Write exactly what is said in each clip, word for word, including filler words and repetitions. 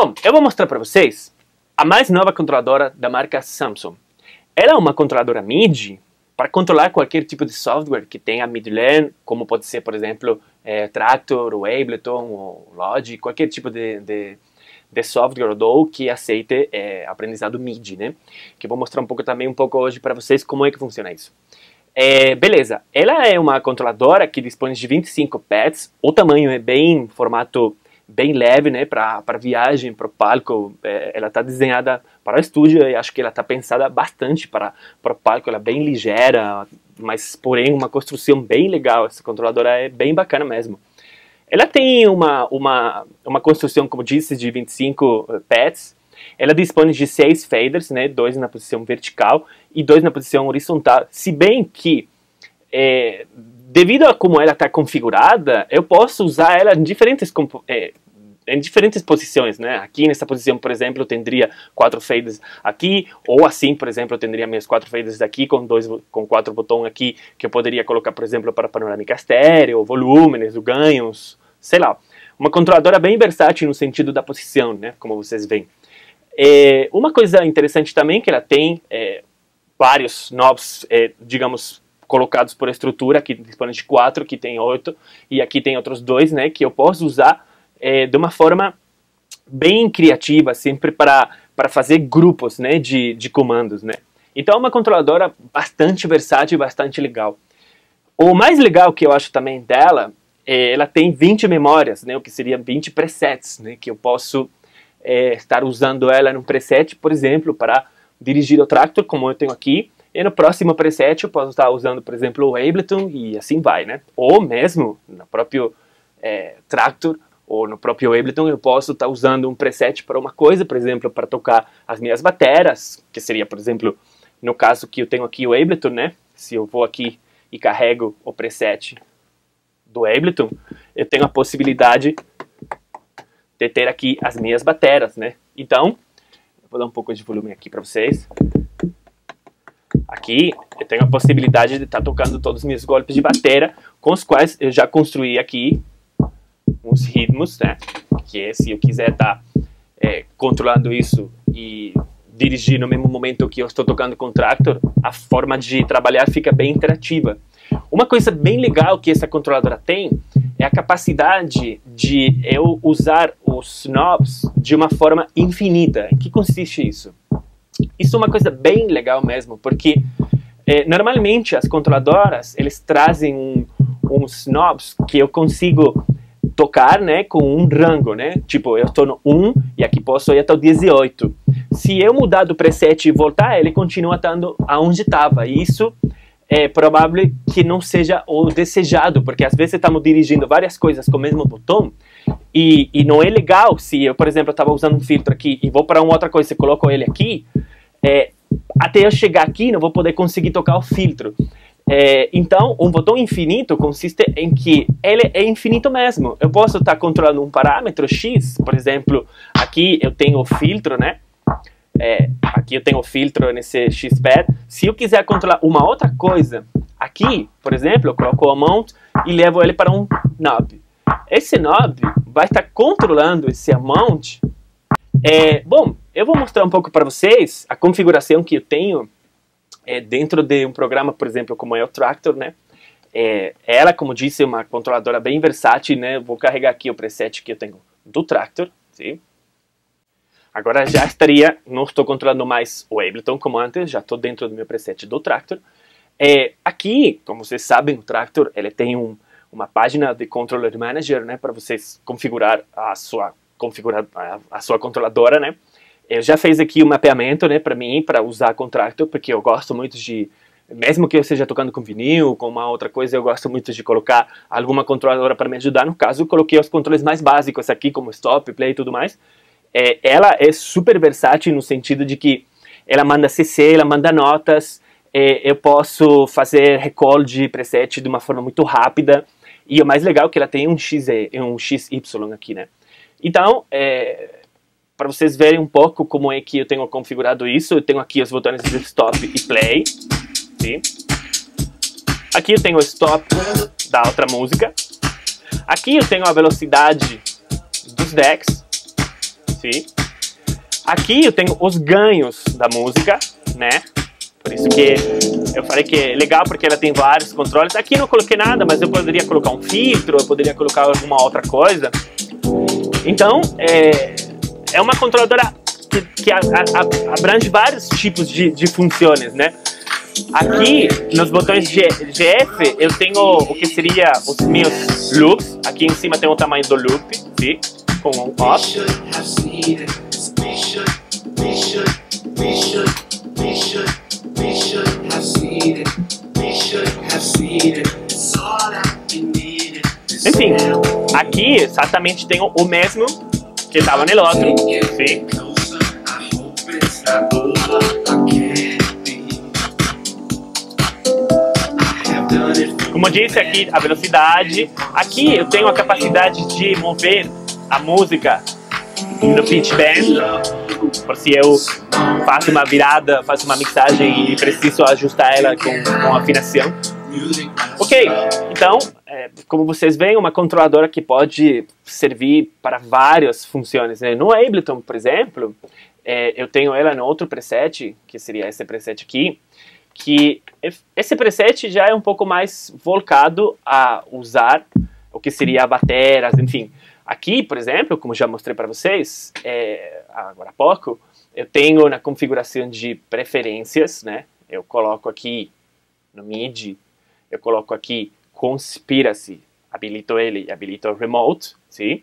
Bom, eu vou mostrar para vocês a mais nova controladora da marca Samsung. Ela é uma controladora MIDI para controlar qualquer tipo de software que tenha MIDI-Learn, como pode ser, por exemplo, é, Traktor, ou Ableton, ou Logic, qualquer tipo de, de, de software ou D A W que aceite é, aprendizado MIDI, né? Que eu vou mostrar um pouco também, um pouco hoje para vocês como é que funciona isso. É, beleza, ela é uma controladora que dispõe de vinte e cinco pads, o tamanho é bem formato bem leve, né, para viagem, para o palco. É, ela está desenhada para o estúdio e acho que ela está pensada bastante para, para o palco. Ela é bem ligeira, mas porém uma construção bem legal. Essa controladora é bem bacana mesmo. Ela tem uma, uma, uma construção, como disse, de vinte e cinco pads. Ela dispõe de seis faders, né, dois na posição vertical e dois na posição horizontal. Se bem que é, devido a como ela está configurada, eu posso usar ela em diferentes, é, em diferentes posições, né? Aqui nessa posição, por exemplo, eu teria quatro faders aqui, ou assim, por exemplo, eu teria minhas quatro faders aqui, com, dois, com quatro botões aqui, que eu poderia colocar, por exemplo, para panorâmica estéreo, volúmenes, ganhos, sei lá. Uma controladora bem versátil no sentido da posição, né? Como vocês veem. É, uma coisa interessante também que ela tem é, vários knobs, é, digamos, colocados por estrutura, aqui dispõe de quatro, aqui tem oito, e aqui tem outros dois, né, que eu posso usar é, de uma forma bem criativa, sempre para para fazer grupos, né, de, de comandos, né. Então é uma controladora bastante versátil e bastante legal. O mais legal que eu acho também dela, é, ela tem vinte memórias, né, o que seria vinte presets, né, que eu posso é, estar usando ela num preset, por exemplo, para dirigir o Traktor, como eu tenho aqui. E no próximo preset eu posso estar usando, por exemplo, o Ableton e assim vai, né? Ou mesmo no próprio é, Traktor ou no próprio Ableton eu posso estar usando um preset para uma coisa, por exemplo, para tocar as minhas bateras, que seria, por exemplo, no caso que eu tenho aqui o Ableton, né? Se eu vou aqui e carrego o preset do Ableton, eu tenho a possibilidade de ter aqui as minhas bateras, né? Então, eu vou dar um pouco de volume aqui para vocês. Aqui eu tenho a possibilidade de estar tocando todos os meus golpes de bateria, com os quais eu já construí aqui uns ritmos, né? Que se eu quiser estar é, controlando isso e dirigir no mesmo momento que eu estou tocando com o Traktor, a forma de trabalhar fica bem interativa. Uma coisa bem legal que essa controladora tem é a capacidade de eu usar os knobs de uma forma infinita. Em que consiste isso? Isso é uma coisa bem legal mesmo, porque é, normalmente as controladoras, eles trazem um, uns knobs que eu consigo tocar, né, com um rango, né, tipo, eu estou no um e aqui posso ir até o dezoito. Se eu mudar do preset e voltar, ele continua estando aonde estava, e isso é provável que não seja o desejado, porque às vezes estamos dirigindo várias coisas com o mesmo botão, E, e não é legal se eu, por exemplo, estava usando um filtro aqui e vou para uma outra coisa e coloco ele aqui, é, até eu chegar aqui não vou poder conseguir tocar o filtro. É, então, um botão infinito consiste em que ele é infinito mesmo. Eu posso estar controlando um parâmetro X, por exemplo, aqui eu tenho o filtro, né? É, aqui eu tenho o filtro nesse X-Pad. Se eu quiser controlar uma outra coisa, aqui, por exemplo, eu coloco o mount e levo ele para um knob. Esse knob vai estar controlando esse amount. É, bom, eu vou mostrar um pouco para vocês a configuração que eu tenho é, dentro de um programa, por exemplo, como é o Traktor, né? É, ela, como disse, é uma controladora bem versátil, né? Vou carregar aqui o preset que eu tenho do Traktor, sim? Agora já estaria, não estou controlando mais o Ableton como antes, já estou dentro do meu preset do Traktor. É, aqui, como vocês sabem, o Traktor ele tem um uma página de Controller Manager, né, para vocês configurar a sua configurar a, a sua controladora, né. Eu já fiz aqui o um mapeamento, né, para mim, para usar com o Traktor, porque eu gosto muito de, mesmo que eu esteja tocando com vinil, com uma outra coisa, eu gosto muito de colocar alguma controladora para me ajudar. No caso, eu coloquei os controles mais básicos aqui, como stop, play e tudo mais. É, ela é super versátil no sentido de que ela manda C C, ela manda notas, é, eu posso fazer recall de preset de uma forma muito rápida. E o mais legal é que ela tem um X E, um X Y aqui, né? Então, é, para vocês verem um pouco como é que eu tenho configurado isso, eu tenho aqui os botões de stop e play, sim? Aqui eu tenho o stop da outra música. Aqui eu tenho a velocidade dos decks, sim? Aqui eu tenho os ganhos da música, né? Por isso que eu falei que é legal, porque ela tem vários controles. Aqui não coloquei nada, mas eu poderia colocar um filtro, eu poderia colocar alguma outra coisa. Então, é, é uma controladora que, que a, a, abrange vários tipos de, de funções, né? Aqui, nos botões G, G F, eu tenho o que seria os meus loops. Aqui em cima tem o tamanho do loop, sim, com um off. Enfim, aqui exatamente tenho o mesmo que estava no outro, sim. Como eu disse aqui, a velocidade. Aqui eu tenho a capacidade de mover a música no pitch bend, por se eu faço uma virada, faço uma mixagem e preciso ajustar ela com, com afinação. Ok, então, é, como vocês veem, uma controladora que pode servir para várias funções, né? No Ableton, por exemplo, é, eu tenho ela no outro preset, que seria esse preset aqui, que esse preset já é um pouco mais voltado a usar o que seria bateras, enfim. Aqui, por exemplo, como já mostrei para vocês, é, agora há pouco, eu tenho na configuração de preferências, né? Eu coloco aqui no M I D I, eu coloco aqui Conspiracy, habilito ele e habilito Remote, sim?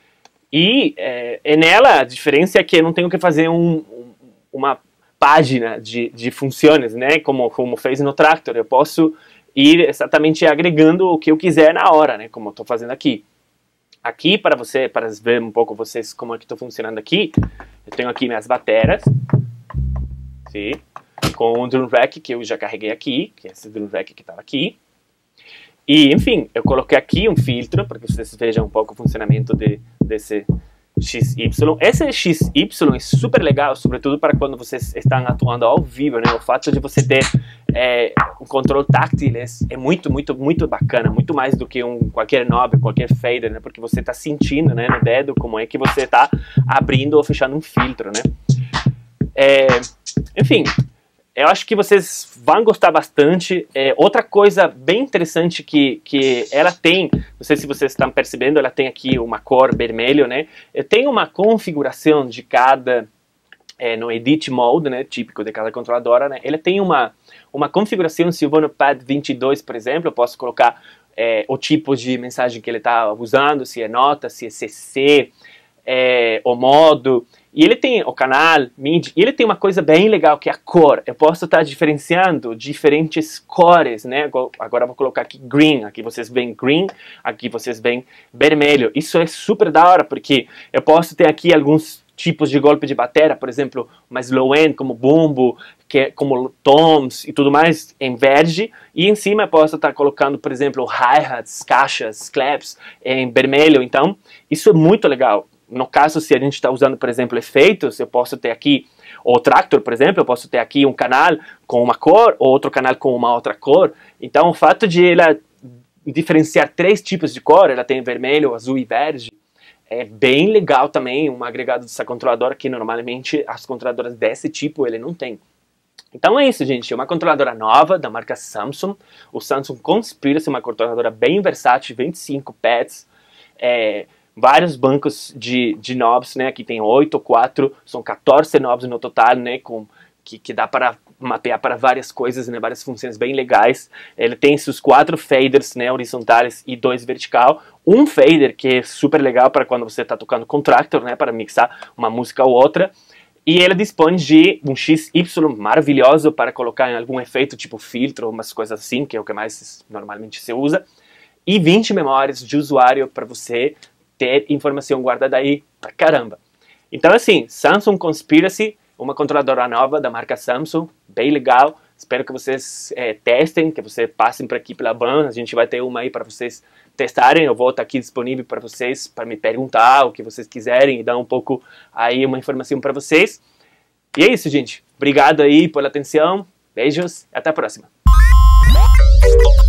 E é, é nela a diferença é que eu não tenho que fazer um, um, uma página de, de funções, né? Como, como fez no Traktor, eu posso ir exatamente agregando o que eu quiser na hora, né? Como eu estou fazendo aqui. Aqui, para você, para ver um pouco vocês como é que estou funcionando aqui, eu tenho aqui minhas bateras, sim? Com um drum rack que eu já carreguei aqui, que é esse drum rack que estava aqui. E, enfim, eu coloquei aqui um filtro, para que vocês vejam um pouco o funcionamento de, desse X Y. Esse X Y é super legal, sobretudo para quando vocês estão atuando ao vivo, né? O fato de você ter é, um controle táctil é, é muito, muito, muito bacana, muito mais do que um qualquer knob, qualquer fader, né? Porque você está sentindo, né, no dedo como é que você está abrindo ou fechando um filtro, né? É, enfim, eu acho que vocês vão gostar bastante. É, outra coisa bem interessante que, que ela tem, não sei se vocês estão percebendo, ela tem aqui uma cor vermelho, né? Eu tenho uma configuração de cada, é, no Edit Mode, né, típico de cada controladora, né? Ela tem uma, uma configuração, se eu vou no pad vinte e dois, por exemplo, eu posso colocar é, o tipo de mensagem que ele está usando, se é nota, se é C C, é, o modo. E ele tem o canal, M I D I, e ele tem uma coisa bem legal que é a cor. Eu posso estar diferenciando diferentes cores, né? Agora eu vou colocar aqui green, aqui vocês veem green, aqui vocês veem vermelho. Isso é super da hora, porque eu posso ter aqui alguns tipos de golpe de bateria, por exemplo, mais low-end, como bumbo, que é como toms e tudo mais, em verde. E em cima eu posso estar colocando, por exemplo, hi-hats, caixas, claps, em vermelho. Então, isso é muito legal. No caso, se a gente está usando, por exemplo, efeitos, eu posso ter aqui o Traktor, por exemplo, eu posso ter aqui um canal com uma cor, ou outro canal com uma outra cor. Então, o fato de ela diferenciar três tipos de cor, ela tem vermelho, azul e verde, é bem legal também, um agregado dessa controladora que normalmente as controladoras desse tipo ele não tem. Então é isso, gente, é uma controladora nova da marca Samsung, o Samsung Conspiracy, uma controladora bem versátil, vinte e cinco pads, é... vários bancos de, de knobs, né? Aqui tem oito, quatro, são quatorze knobs no total, né? Com, que, que dá para mapear para várias coisas, né? Várias funções bem legais. Ele tem seus quatro faders, né? Horizontais e dois vertical. Um fader que é super legal para quando você está tocando com Traktor, né? Para mixar uma música ou outra. E ele dispõe de um X Y maravilhoso para colocar em algum efeito, tipo filtro, umas coisas assim, que é o que mais normalmente se usa. E vinte memórias de usuário para você ter informação guardada aí pra caramba. Então assim, Samsung Conspiracy, uma controladora nova da marca Samsung, bem legal. Espero que vocês é, testem, que vocês passem por aqui pela Ban. A gente vai ter uma aí para vocês testarem. Eu vou estar aqui disponível para vocês, para me perguntar o que vocês quiserem e dar um pouco aí uma informação para vocês. E é isso, gente. Obrigado aí pela atenção. Beijos e até a próxima.